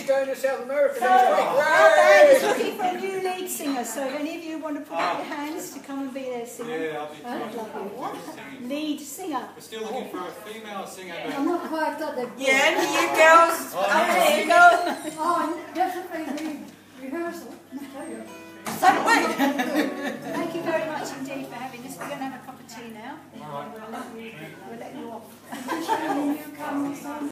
going to South America So, next week. our band is looking for a new lead singer, so if any of you want to put up your hands to come and be their singer. Yeah, I'll be I'd love you. Lead singer. We're still looking for a female singer. I'm not quite got the... Yeah, and you girls, up there you go. Oh, definitely rehearsal. So wait. Thank you very much indeed for having us. We're going to have a cup of tea now. We'll let you off. You come